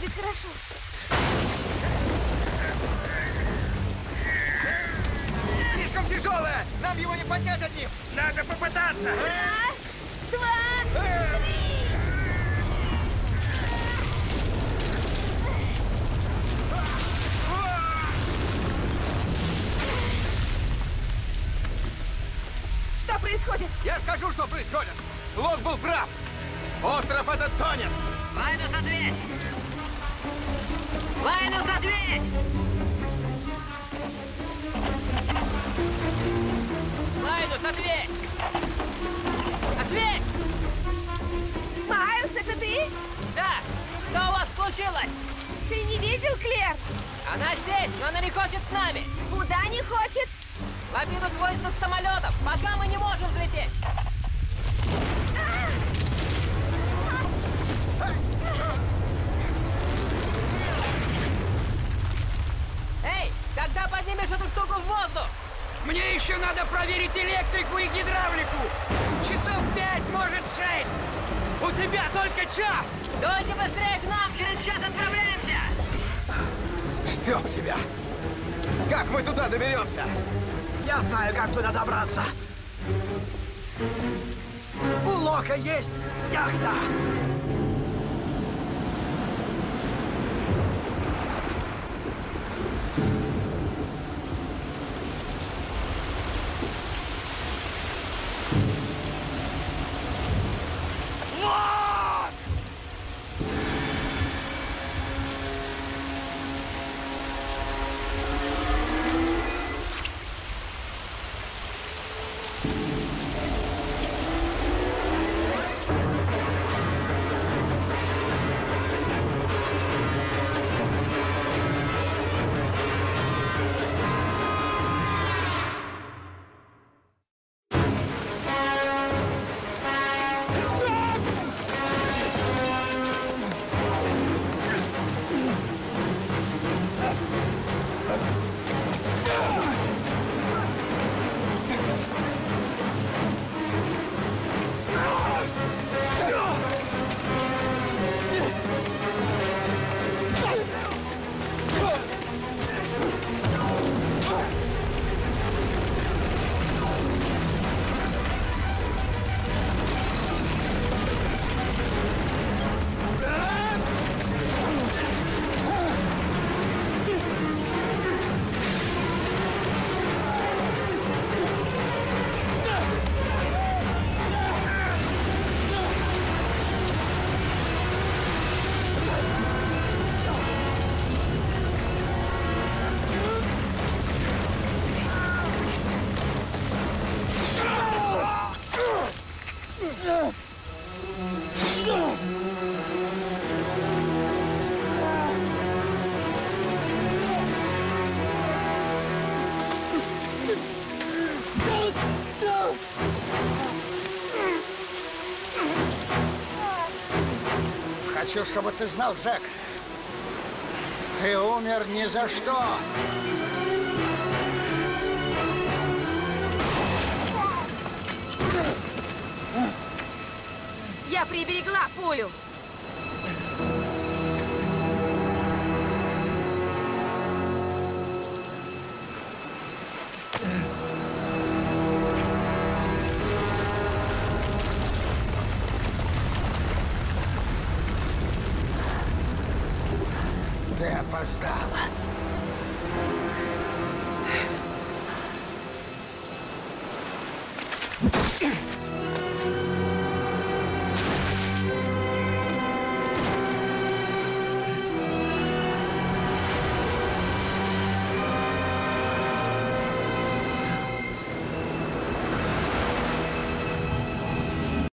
Нехорошо. Слишком тяжелое! Нам его не поднять одним! Надо попытаться! Раз, два, три. Что происходит? Я скажу, что происходит! Лок был прав! Остров этот тонет! Лайнус, ответь! Лайнус, ответь! Лайнус, ответь! Ответь! Майлз, это ты? Да! Что у вас случилось? Ты не видел Клэр? Она здесь, но она не хочет с нами! Куда не хочет? Лапидус возится с самолетом, пока мы не можем взлететь! Эй, когда поднимешь эту штуку в воздух? Мне еще надо проверить электрику и гидравлику! Часов 5, может 6! У тебя только час! Давайте быстрее к нам, через час отправляемся! Чтоб тебя! Как мы туда доберемся? Я знаю, как туда добраться. У Лока есть яхта. Хочу, чтобы ты знал, Джек. Ты умер ни за что. Я приберегла пулю. Ты опоздала.